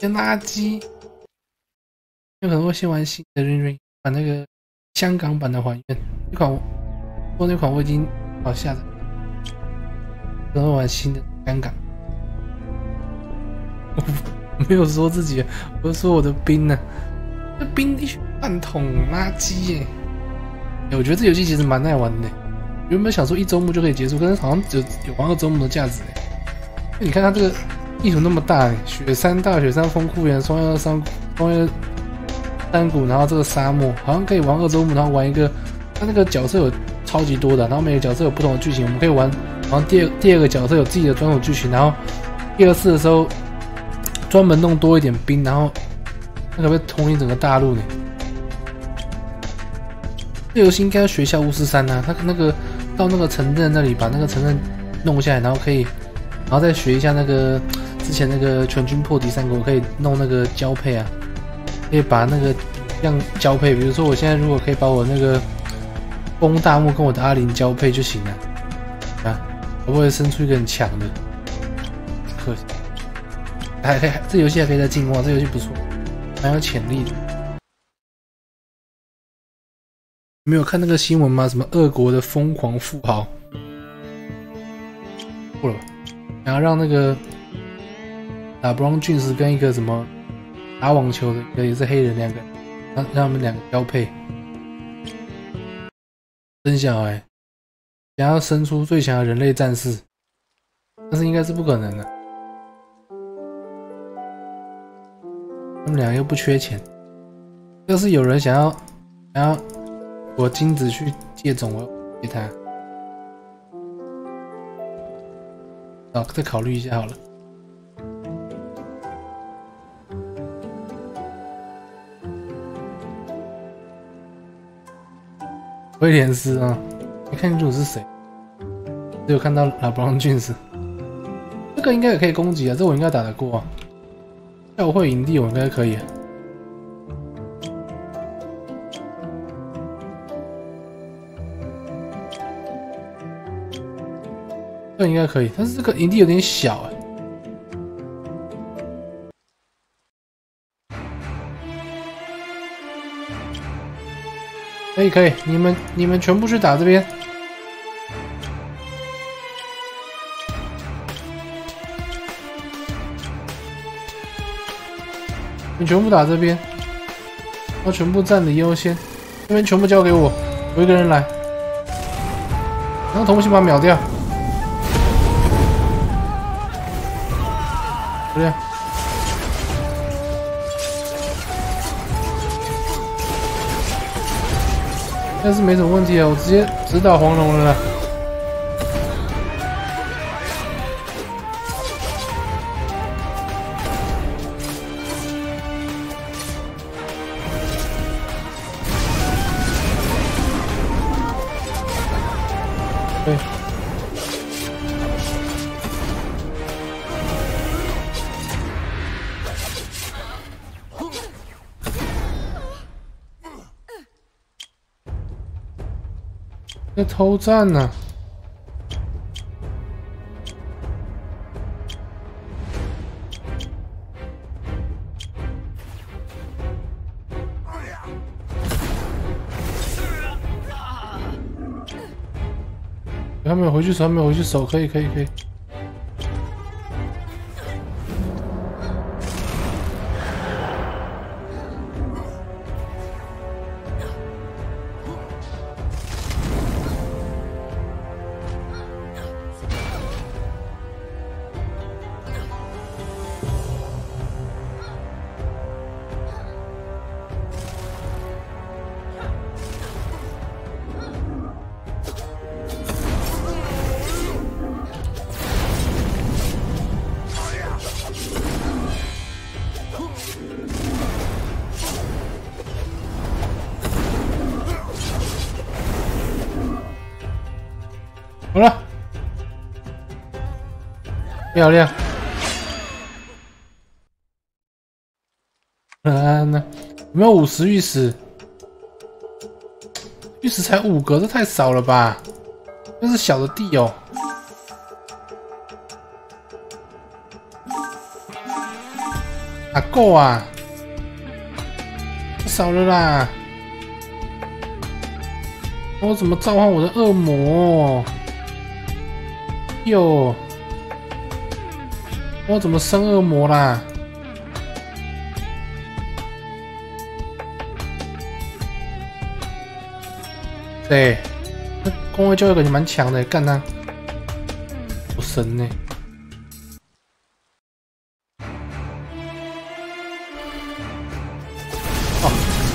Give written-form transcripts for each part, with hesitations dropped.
垃圾。有可能会先玩新的 Ring， 把那个香港版的还原。那款我已经下载，可能会玩新的香港。我没有说自己，我是说我的兵呢、这兵一群饭桶垃圾耶！我觉得这游戏其实蛮耐玩的。原本想说1周目就可以结束，但是好像有玩2周目的价值哎。你看它这个地图那么大，雪山、大雪山、风库园、双叶山谷，然后这个沙漠，好像可以玩2周目，然后玩一个。它那个角色有超级多的，然后每个角色有不同的剧情，我们可以玩。然后第二个角色有自己的专属剧情，然后第2次的时候专门弄多一点兵，然后那个会统领整个大陆呢。这游戏应该要学一下巫师3啊，他那个到那个城镇那里把那个城镇弄下来，然后再学一下那个之前那个全军破敌3国，可以弄那个交配啊，可以把那个这样交配。比如说我现在如果可以把我那个风大木跟我的阿林交配就行了啊，会不会生出一个很强的？可惜，这游戏还可以再进化，这游戏不错，蛮有潜力的。没有看那个新闻吗？什么俄国的疯狂富豪，过了吧？然后让那个打 Brown Jones 跟一个什么打网球的，一个也是黑人，2个，让他们2个交配，生小孩，想要生出最强的人类战士，但是应该是不可能的。他们2个又不缺钱，要是有人想要我精子去借种，我要给他。再考虑一下好了。威廉斯啊，没看清楚是谁，只有看到LeBron James。这个应该也可以攻击啊，这我应该打得过啊。教会营地我应该可以啊。这应该可以，但是这个营地有点小可以，你们全部去打这边。你全部打这边，要全部占领优先，这边全部交给我，我一个人来，然后同时把它秒掉。就这样。但是没什么问题啊，我直接直打黄龙了啦。对。在偷战呢、还没有回去守，还没有回去守，可以。好了，漂亮。那有没有50玉石？玉石才5个，这太少了吧？这是小的地哦。 哪够啊？少了啦！我怎么召唤我的恶魔？哟，我怎么生恶魔啦？对，那工会教育感觉蛮强的，干他！我神呢！哦，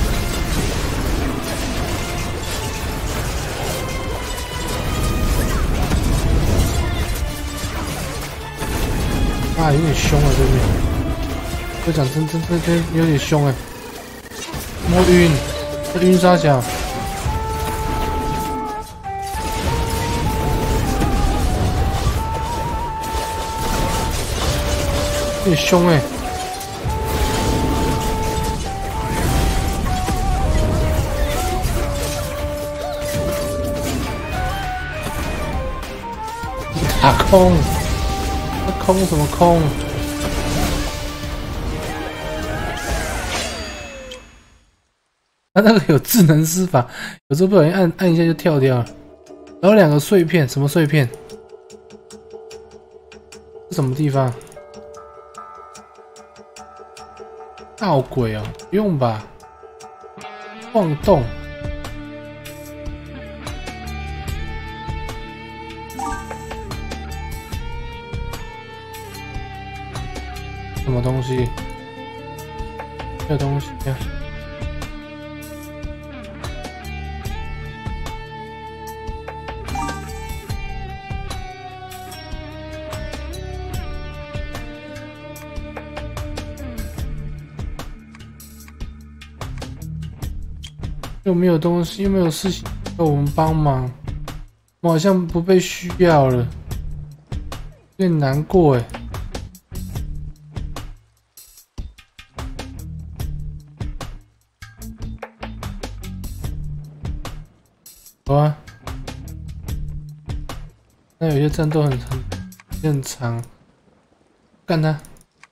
啊，有点凶啊，这边。这讲真有点凶哎，摸晕，这晕啥小？有点凶哎、打空，那空什么空？他那个有智能施法，有时候不小心按一下就跳掉了。然后2个碎片，什么碎片？是什么地方？闹鬼哦，不用吧？晃动。什么东西？这东西呀、又没有东西，又没有事情要我们帮忙，我好像不被需要了，有点难过哎。好啊，那有些战斗很长，干他！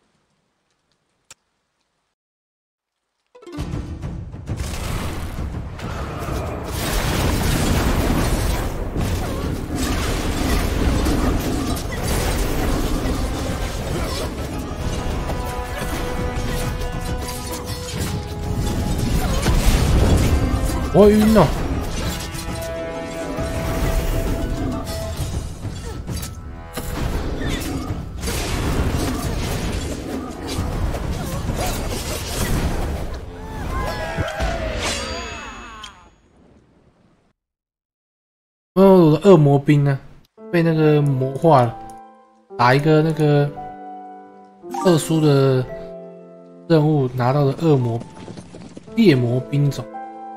我晕了。我的恶魔兵呢？被那个魔化了，打一个那个特殊的任务拿到的恶魔猎魔兵种。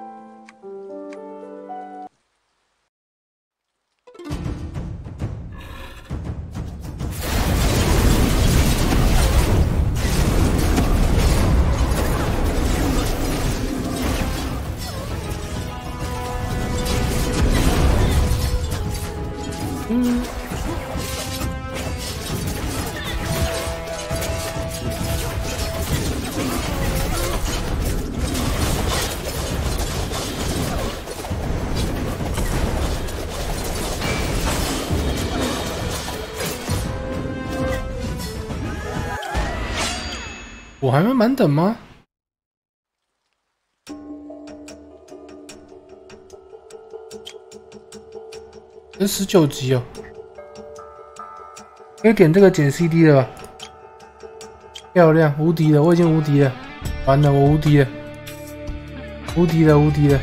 我还没满等吗？这19级哦，可以点这个捡 CD 了吧？漂亮，无敌了，我已经无敌了，完了，我无敌了，无敌了，无敌了。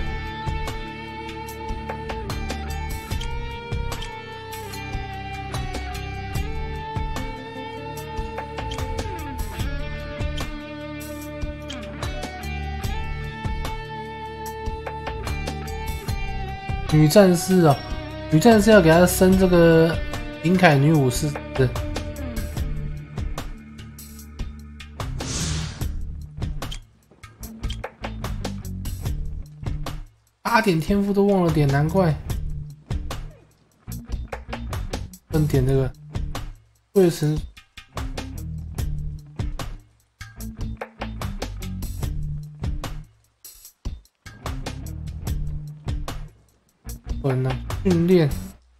女战士哦，女战士要给她升这个银凯女武士的。8点天赋都忘了点，难怪。分点这个贵神。 魂啊，训练，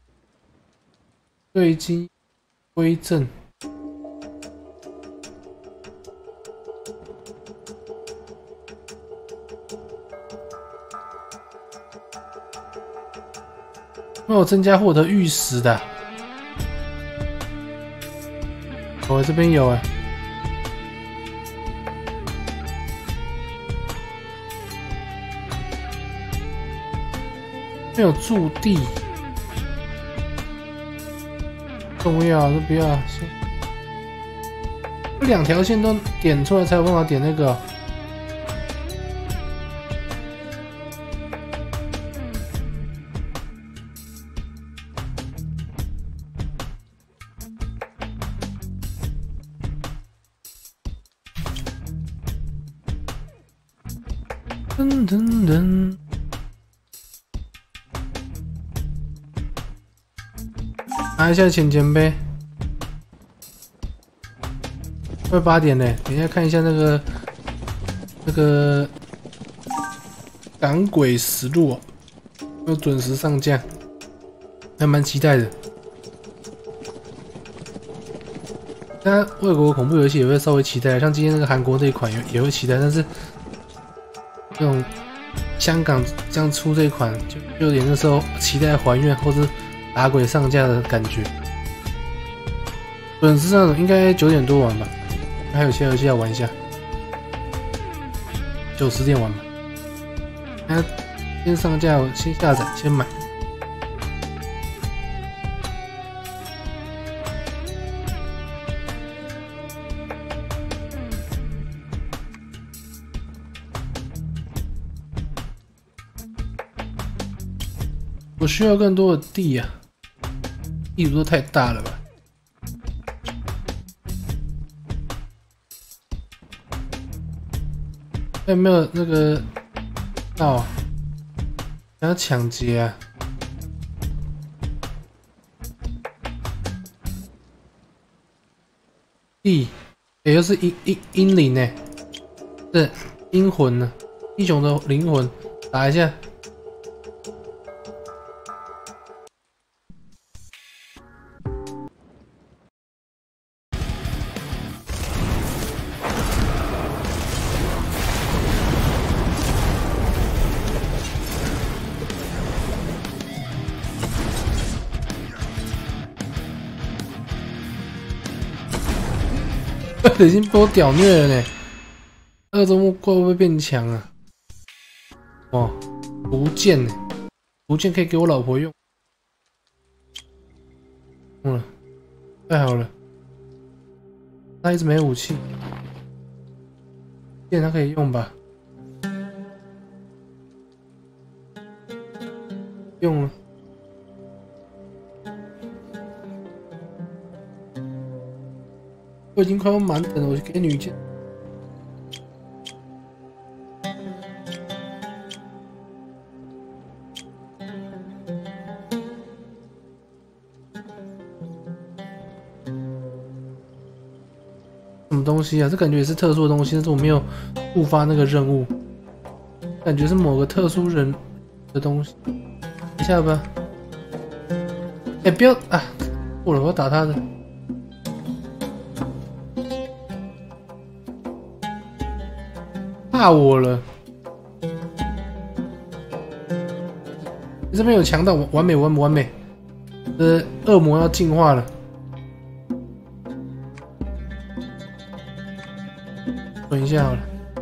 对击，归正。没有增加获得玉石的。我这边有哎。 没有驻地，重要都不要。先，2条线都点出来才有办法点那个。噔噔噔。 拿一下钱钱呗，快8点嘞！等一下看一下那个赶鬼实录，要准时上架，还蛮期待的。当然，外国恐怖游戏也会稍微期待，像今天那个韩国这一款也会期待，但是那种香港这样出这一款，就有点那时候期待还愿或是。 打鬼上架的感觉，准时上应该9点多玩吧，还有其他游戏要玩一下，9、10点玩吧。那先上架，我先下载，先买。我需要更多的地呀。 地图都太大了吧？有没有那个道？想要抢劫啊？地，也就是阴灵呢？是阴魂呢？英雄的灵魂，打一下。 已经被我屌虐了呢！二周目怪会不会变强啊？哦，毒剑呢？毒剑可以给我老婆用。用了，太好了。他一直没武器，剑他可以用吧？用了。 我已经快要满等了，我就给女剑。什么东西啊？这感觉也是特殊的东西，但是我没有触发那个任务，感觉是某个特殊人的东西。一下吧。哎，不要啊！过了，我要打他的。 怕我了！这边有强盗，完美！恶魔要进化了，等一下好了，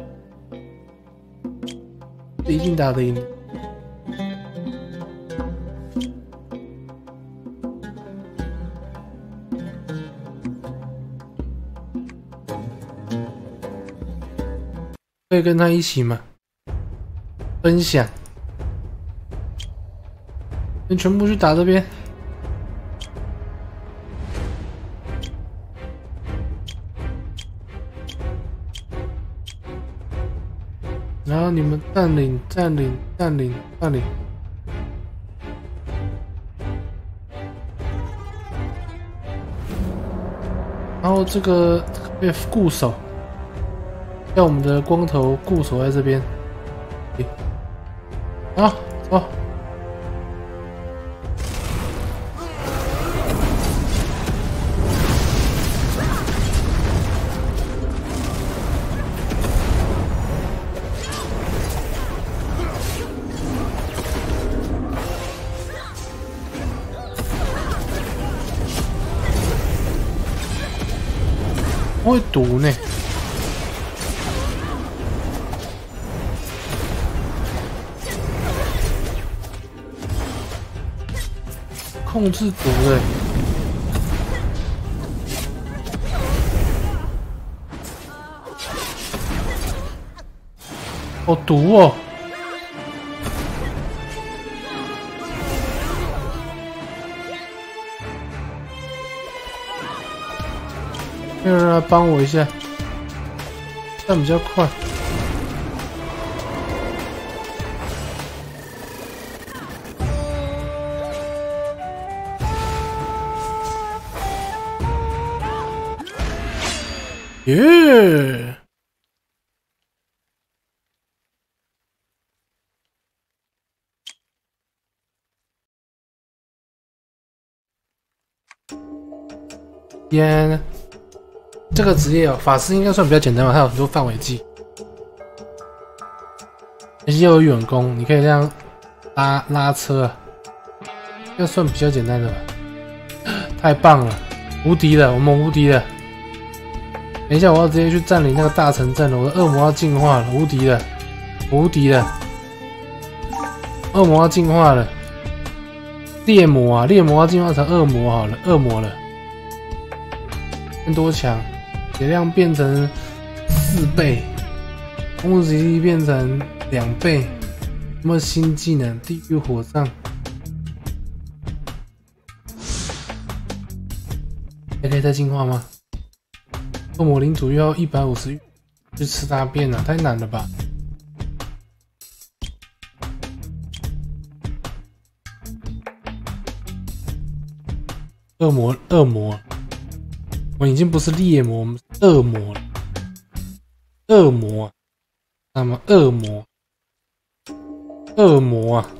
一定打得赢。可以跟他一起嘛？分享，你全部去打这边。然后你们占领。然后这个被固守。 叫我们的光头固守在这边。啊，走！ 会毒呢。控制毒的。好毒哦！没有人来帮我一下，这样比较快。耶！天，这个职业哦，法师应该算比较简单吧？它有很多范围技，而且又有远攻，你可以这样拉车啊，这算比较简单的吧？太棒了，无敌了，我们无敌了！等一下，我要直接去占领那个大城镇了，我的恶魔要进化了，无敌了，无敌了！恶魔要进化了，猎魔啊，猎魔要进化成恶魔好了，恶魔了，更多强，血量变成4倍，攻击力变成2倍，有没有新技能？地狱火葬，还可以再进化吗？恶魔领主又要150去吃大便了，太难了吧！恶魔，我已经不是猎魔，我们是恶魔了。恶魔，那么恶魔啊！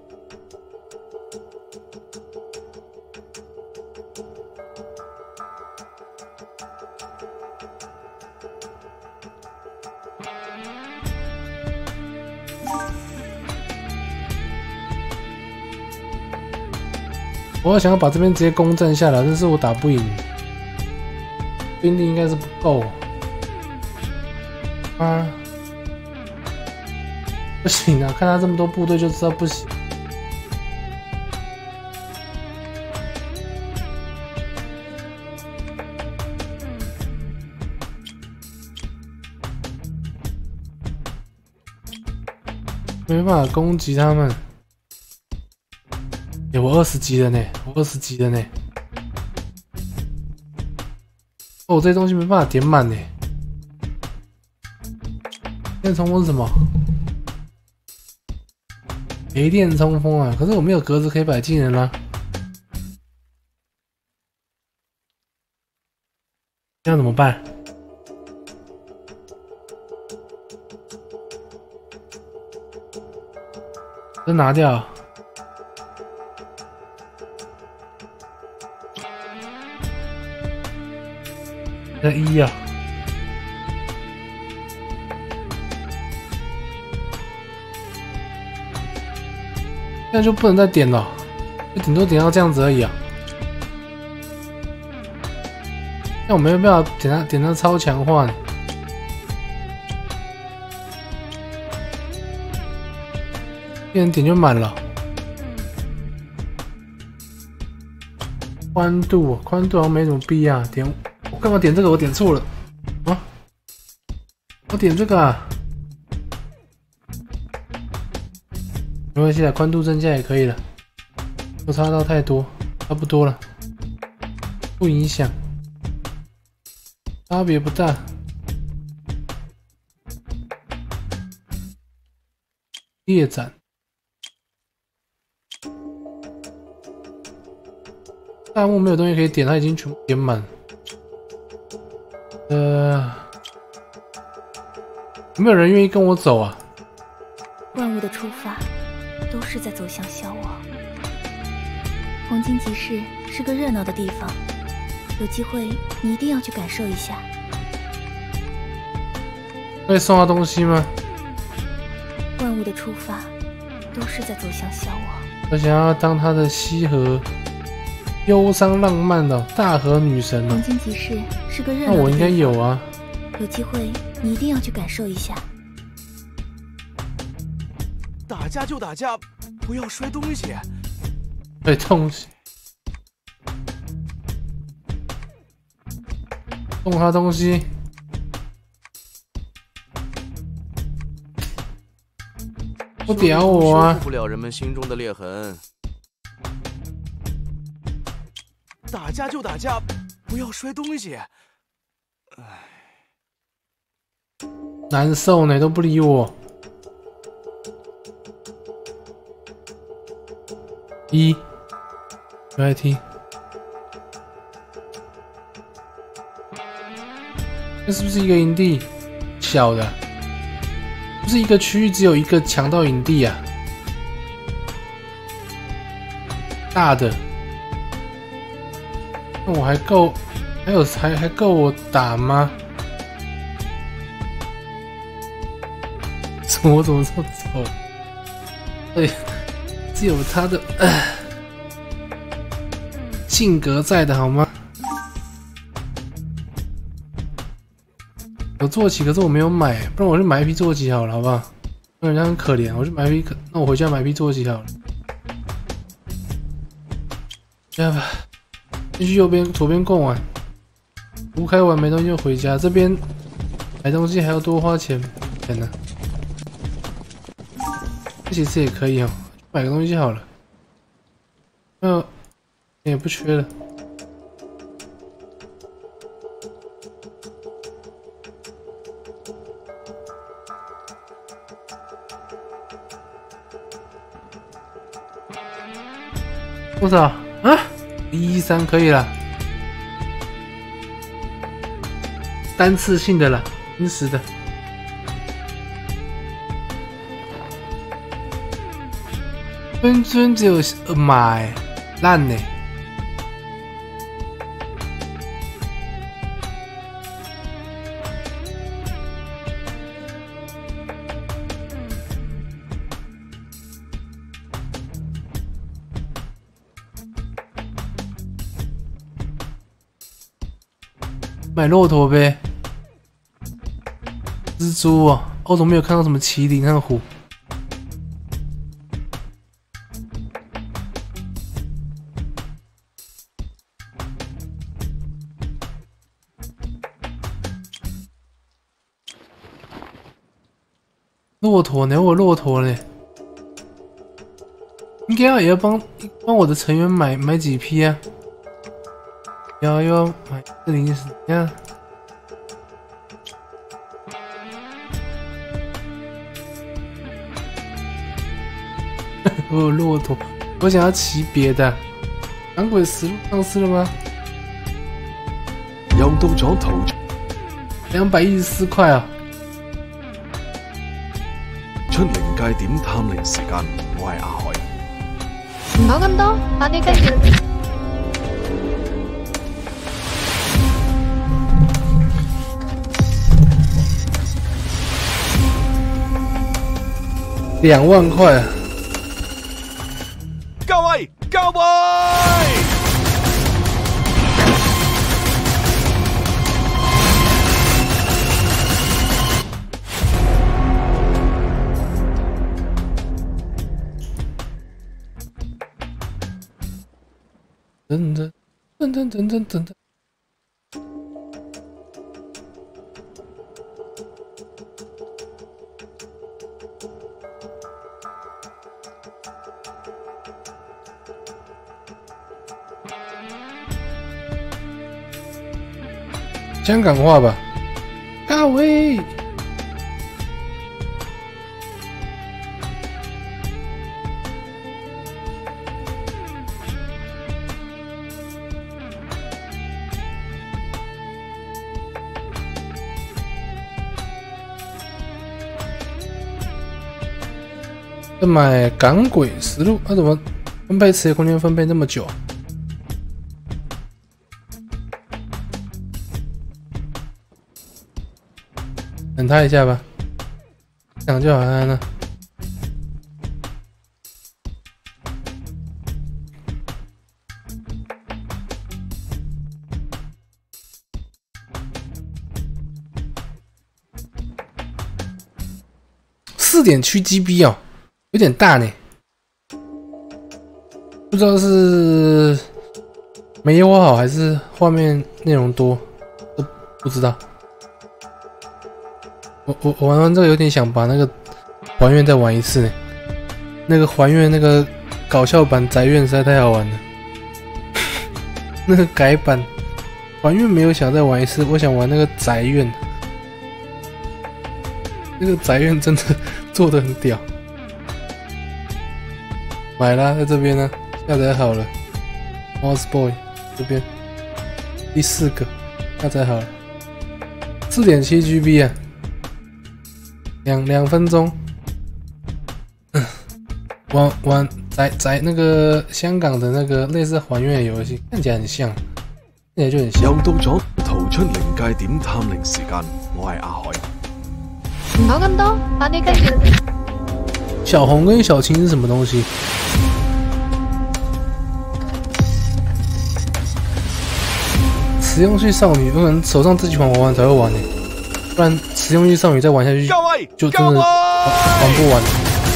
我想要把这边直接攻占下来，但是我打不赢，兵力应该是不够啊！不行啊，看他这么多部队就知道不行。没办法攻击他们。我20级了呢，我20级了呢。哦，这些东西没办法点满呢。电冲锋是什么？雷电冲锋啊！可是我没有格子可以摆技能啦。这样怎么办？这拿掉。1啊，现在就不能再点了，就顶多点到这样子而已啊。那我没有办法点到超强化呢，一人点就满了。宽度好像没什么必要点。我干嘛点这个？我点错了啊！我点这个啊，没关系啦，宽度增加也可以了，不差到太多，差不多了，不影响，差别不大。猎斩，大幕没有东西可以点，它已经全部点满。有没有人愿意跟我走啊？ 万物的出发都是在走向消亡。黄金集市是个热闹的地方，有机会你一定要去感受一下。 可以送他东西吗？ 万物的出发都是在走向消亡。 我想要当他的西河，忧伤浪漫的大河女神黄金集市是个热闹的地方。 那我应该有啊。 有机会你一定要去感受一下。 打架就打架，不要摔东西。 摔东西。送他东西。不屌我啊！ 修复不了人们心中的裂痕。打架就打架，不要摔东西。 难受呢，都不理我。不爱听。这是不是一个营地？小的，不是一个区域只有一个强盗营地啊？大的，那我还够，还够我打吗？我怎么这么丑？对，是有他的性格在的好吗？有坐骑，可是我没有买，不然我去买一批坐骑好了，好不好？那人家很可怜，我去买一批，那我回家买一批坐骑好了。这样吧，继续右边、左边逛完，胡开完没东西就回家。这边买东西还要多花钱，天哪！这其实也可以哦，买个东西好了。也不缺了。多少啊？113可以了，单次性的啦，真实的。分尊只有买烂呢。买骆驼呗，蜘蛛哦，我怎么没有看到什么麒麟和虎？骆驼呢？我有骆驼呢，应该也要帮我的成员买几批啊？要买404呀！我有骆驼，我想要骑别的。赶鬼石路上市了吗？ 又到咗途 214块啊！ 出靈界點探靈時間，我係阿海。 唔講咁多，快啲跟住。 2万块啊！ 各位，各位！ 噔噔噔噔噔噔噔。香港话吧，大卫。要买港轨实录，怎么分配词的空间分配那么久啊？等他一下吧，讲就好了。 4.7 GB 哦，有点大呢。不知道是没优化好还是画面内容多，都不知道。我玩完这个有点想把那个还愿再玩一次呢。那个还愿那个搞笑版宅院实在太好玩了。那个改版还愿没有想再玩一次，我想玩那个宅院。那个宅院真的做得很屌。买啦，在这边呢，下载好了。Mouse Boy 这边第4个下载好了，4.7 GB 啊，两分钟。玩宅那个香港的那个类似还愿的游戏，看起来很像，看起来就很像。 又到咗逃出靈界點探靈時間，我係阿海。 唔講咁多，把你跟住。 小紅跟小青是什麼東西？實用系少女，可能手上這幾款玩完才會玩呢，不然實用系少女再玩下去就真的玩不完。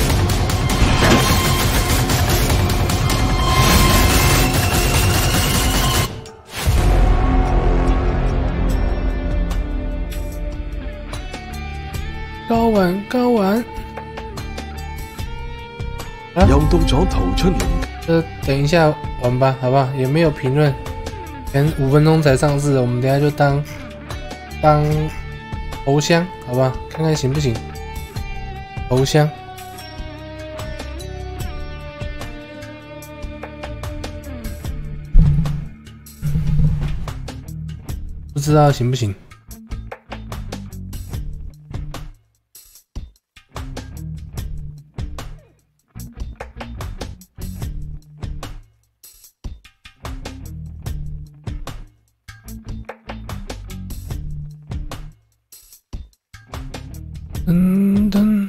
高玩，啊！ 又到咗逃出靈， 等一下玩吧，好不好？也没有评论，前5分钟才上市，我们等一下就当头香，好不好？看看行不行？头香，不知道行不行？噔。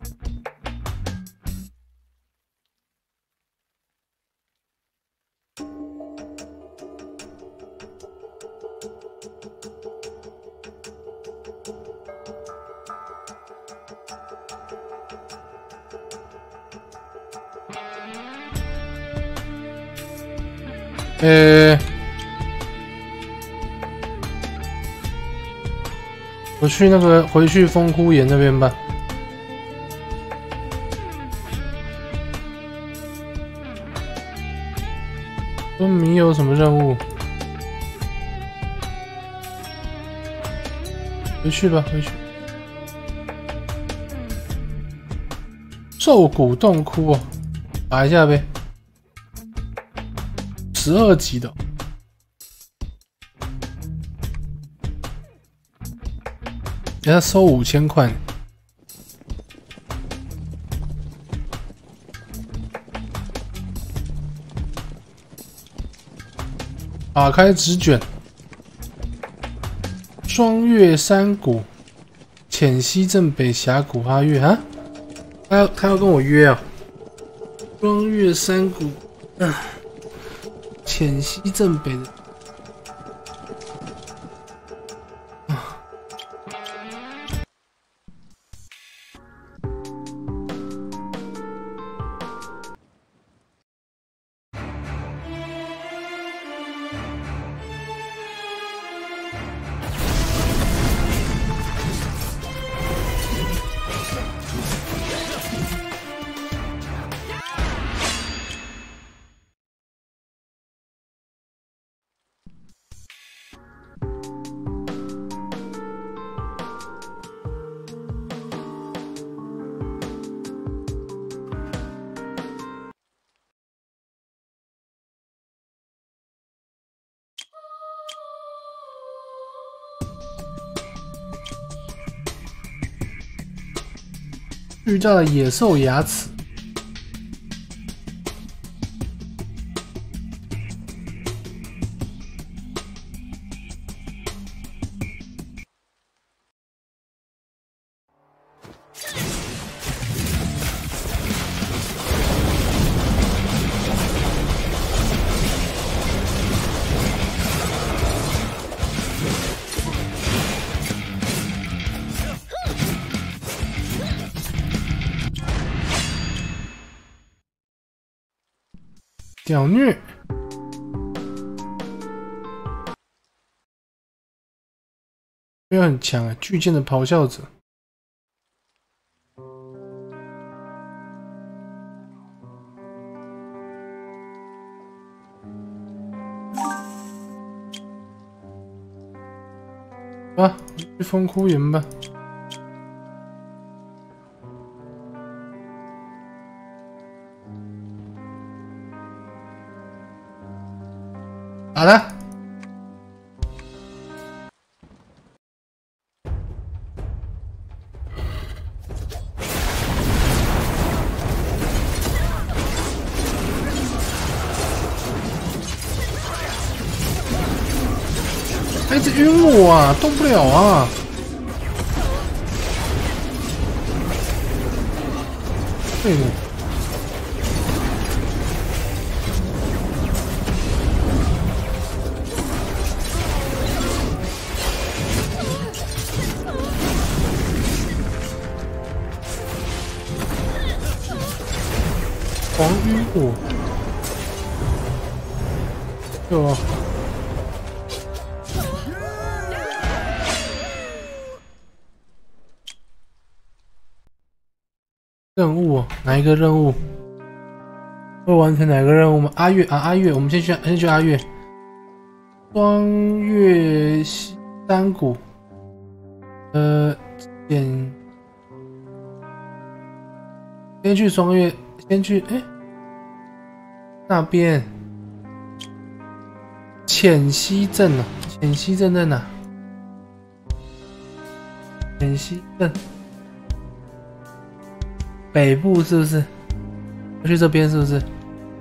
我去那个回去风窟岩那边吧。村民有什么任务？回去吧，回去。兽骨洞窟哦，打一下呗。12级的。给他收5000块。打开纸卷。双月山谷，浅溪镇北峡谷阿月啊，他要跟我约啊。双月山谷，浅溪镇北的。遇到了野兽牙齿。 屌虐。没有很强啊，巨剑的咆哮者。吧，去风枯岩吧。打他！他一直晕我啊，动不了啊！废物！狂晕我！有啊！任务哪一个任务？会完成哪个任务吗？阿月啊，阿月，我们先去阿月。双月山谷，先去双月，先去那边浅溪镇啊，浅溪镇在哪？浅溪镇。北部是不是？要去这边是不是？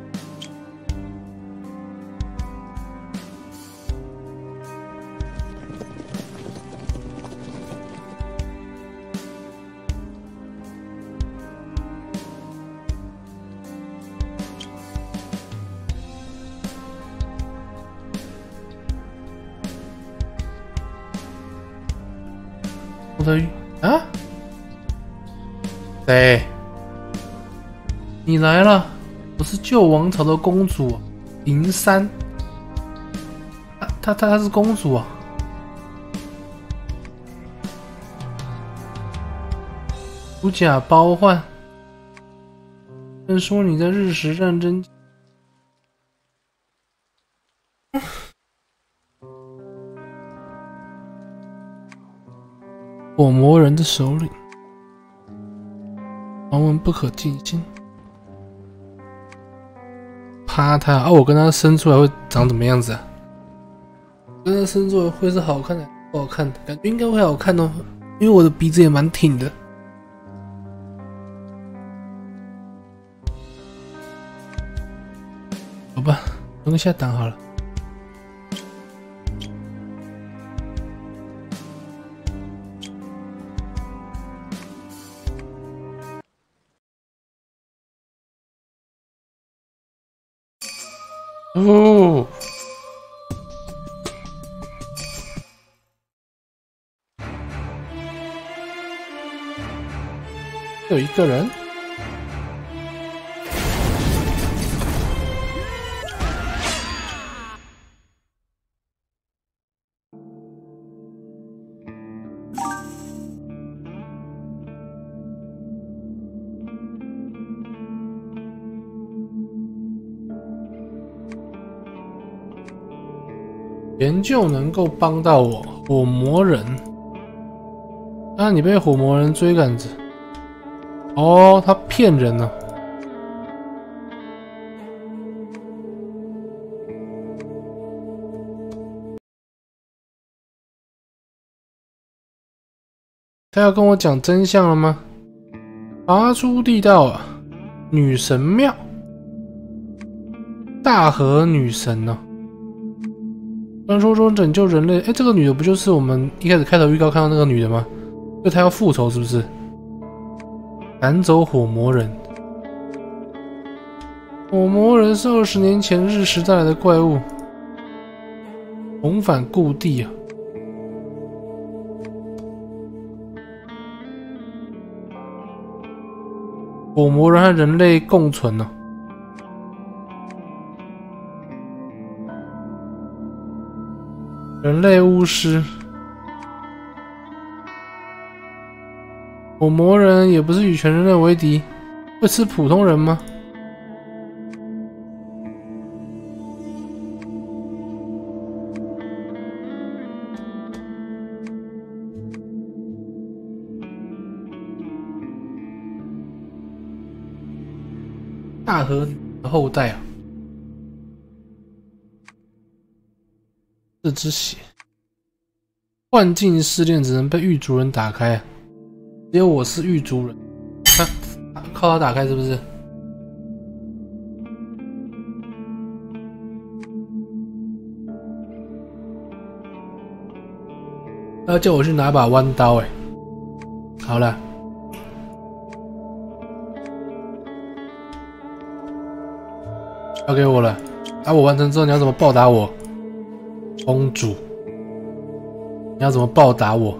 我的啊？谁？你来了，我是旧王朝的公主银山。她是公主啊。如假包换。听说你在日食战争。火魔人的首领，传闻不可尽信。趴他啊！我跟他生出来会长怎么样子啊？跟他生出来会是好看的，不好看的？感觉应该会好看哦，因为我的鼻子也蛮挺的。走吧，用一下挡好了。哦，有一个人。研究能够帮到我，火魔人。啊，你被火魔人追赶着。哦，他骗人呢。他要跟我讲真相了吗？拔出地道啊！女神庙，大和女神呢？传说中拯救人类，这个女的不就是我们一开始开头预告看到那个女的吗？就她要复仇是不是？赶走火魔人。火魔人是20年前日食带来的怪物，重返故地啊！火魔人和人类共存呢。 人类巫师。火魔人也不是与全人类为敌，会吃普通人吗？大河的后代啊，这只血，幻境试炼只能被狱主人打开啊，只有我是狱主人，靠他打开是不是？要叫我去拿把弯刀哎，好了。交给我了，啊！我完成之后你要怎么报答我，公主？你要怎么报答我？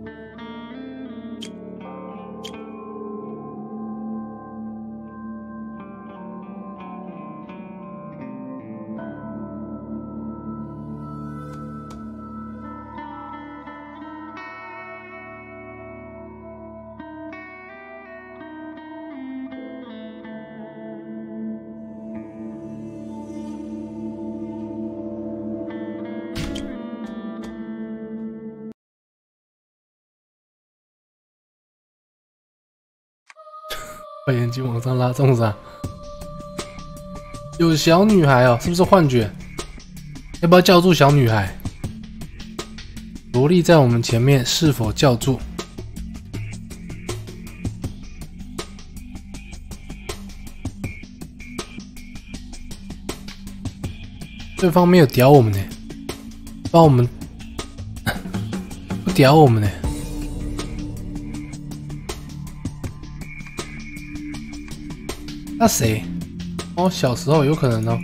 把眼睛往上拉，中啥？有小女孩哦，是不是幻觉？要不要叫住小女孩？萝莉在我们前面，是否叫住？对方没有屌我们呢，帮我们不屌我们呢。那谁？哦，小时候有可能哦。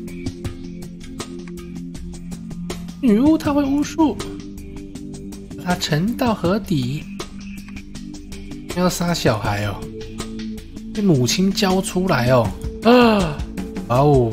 女巫她会巫术，把她沉到河底。要杀小孩哦，被母亲教出来哦。啊！哇哦！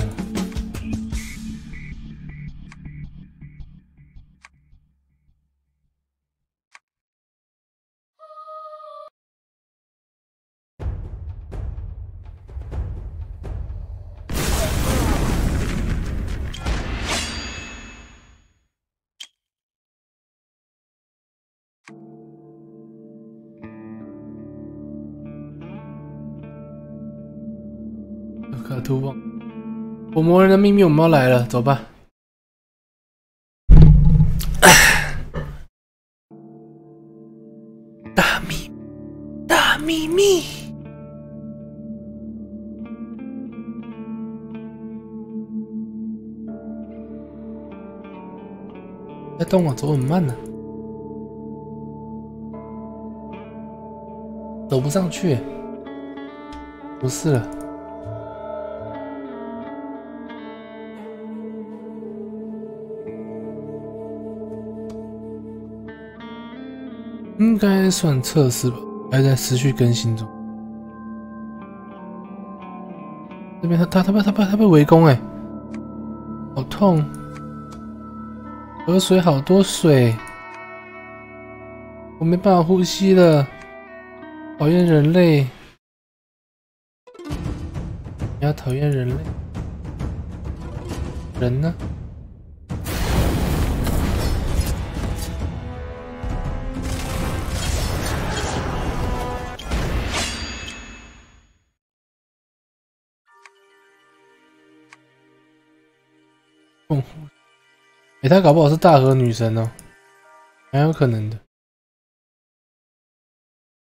可突破！火魔人的秘密我们要来了，走吧。大秘密！在动啊，走很慢呢，走不上去。不是了。应该算测试吧，还在持续更新中。这边他被围攻哎，好痛！河水好多水，我没办法呼吸了。讨厌人类，你要讨厌人类，人呢？她搞不好是大河女神哦，蛮有可能的。